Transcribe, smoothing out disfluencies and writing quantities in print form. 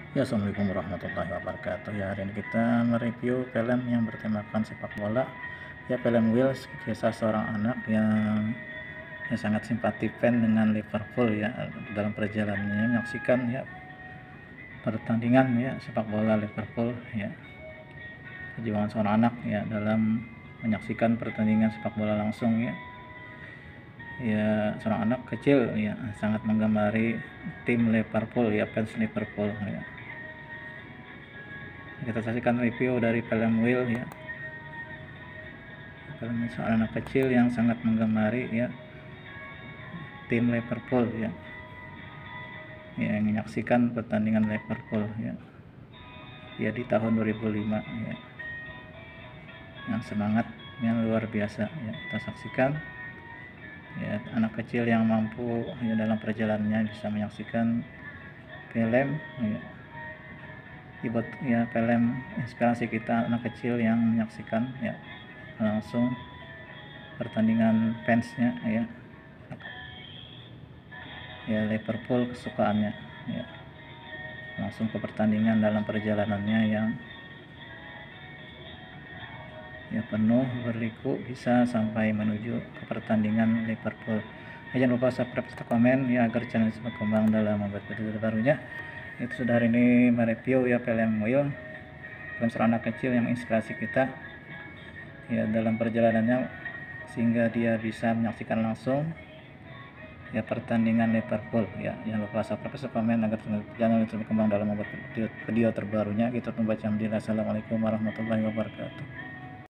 Ya, assalamualaikum warahmatullahi wabarakatuh. Ya, hari ini kita mereview film yang bertemakan sepak bola. Ya, film Wheels, kisah seorang anak yang sangat simpati fan dengan Liverpool ya, dalam perjalanannya menyaksikan ya pertandingan ya sepak bola Liverpool ya. Perjuangan seorang anak ya dalam menyaksikan pertandingan sepak bola langsung ya. Ya, seorang anak kecil ya sangat menggemari tim Liverpool ya, fans Liverpool ya. Kita saksikan review dari film Will ya, film seorang anak kecil yang sangat menggemari ya tim Liverpool ya, yang menyaksikan pertandingan Liverpool ya di tahun 2005 ya, yang semangatnya luar biasa ya. Kita saksikan ya anak kecil yang mampu ya dalam perjalanannya bisa menyaksikan film ya film inspirasi kita, anak kecil yang menyaksikan ya langsung pertandingan fansnya ya Liverpool kesukaannya ya, langsung ke pertandingan dalam perjalanannya yang ya penuh berliku bisa sampai menuju ke pertandingan Liverpool. Jangan lupa subscribe serta komen ya agar channel ini berkembang dalam membuat video terbarunya. Itu sudah hari ini mereview ya film Will, film seorang anak kecil yang menginspirasi kita ya dalam perjalanannya sehingga dia bisa menyaksikan langsung ya pertandingan Liverpool ya. Jangan lupa subscribe serta komen agar channel ini berkembang dalam membuat video terbarunya. Kita tunggu jam. Assalamualaikum warahmatullahi wabarakatuh.